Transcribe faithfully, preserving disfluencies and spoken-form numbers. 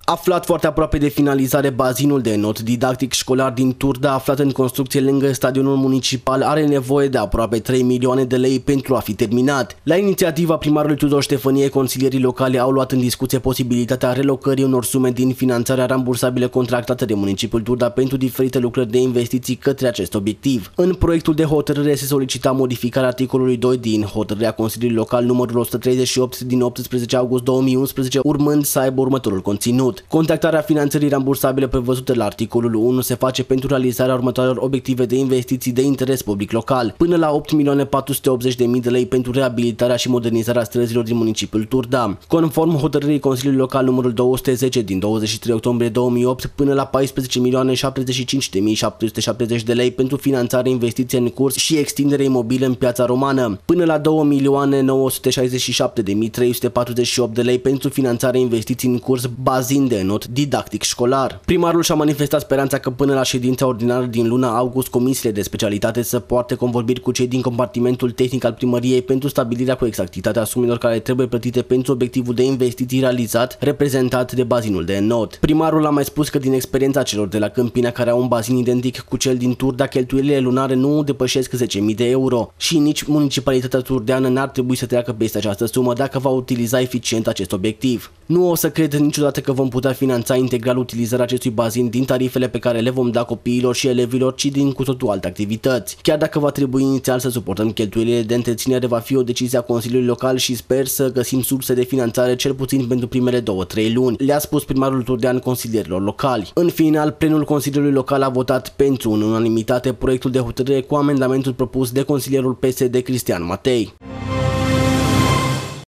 Aflat foarte aproape de finalizare, bazinul de înot didactic școlar din Turda, aflat în construcție lângă stadionul municipal, are nevoie de aproape trei milioane de lei pentru a fi terminat. La inițiativa primarului Tudor Ștefănie, consilierii locali au luat în discuție posibilitatea relocării unor sume din finanțarea rambursabilă contractată de municipiul Turda pentru diferite lucrări de investiții către acest obiectiv. În proiectul de hotărâre se solicita modificarea articolului doi din hotărârea Consiliului Local numărul o sută treizeci și opt din optsprezece august două mii unsprezece, urmând să aibă următorul conținut. Contactarea finanțării rambursabile prevăzute la articolul unu se face pentru realizarea următoarelor obiective de investiții de interes public local, până la opt milioane patru sute optzeci de mii de lei pentru reabilitarea și modernizarea străzilor din municipiul Turda. Conform hotărârii Consiliului Local numărul două sute zece din douăzeci și trei octombrie două mii opt, până la paisprezece milioane șaptezeci și cinci de mii șapte sute șaptezeci de lei pentru finanțare, investiție în curs și extindere imobilă în Piața Romană, până la două milioane nouă sute șaizeci și șapte de mii trei sute patruzeci și opt de lei pentru finanțare, investiții în curs, bazin de înot didactic școlar. Primarul și-a manifestat speranța că până la ședința ordinară din luna august, comisiile de specialitate să poarte convorbiri cu cei din compartimentul tehnic al primăriei pentru stabilirea cu exactitate a sumelor care trebuie plătite pentru obiectivul de investiții realizat, reprezentat de bazinul de înot. Primarul a mai spus că din experiența celor de la Câmpina care au un bazin identic cu cel din Turda, cheltuielile lunare nu depășesc zece mii de euro și nici municipalitatea turdeană n-ar trebui să treacă peste această sumă dacă va utiliza eficient acest obiectiv. Nu o să cred niciodată că vom putea finanța integral utilizarea acestui bazin din tarifele pe care le vom da copiilor și elevilor, ci din cu totul alte activități. Chiar dacă va trebui inițial să suportăm cheltuielile de întreținere, va fi o decizie a Consiliului Local și sper să găsim surse de finanțare cel puțin pentru primele două-trei luni, le-a spus primarul turdean consilierilor locali. În final, plenul Consiliului Local a votat pentru în unanimitate proiectul de hotărâre cu amendamentul propus de consilierul P S D Cristian Matei.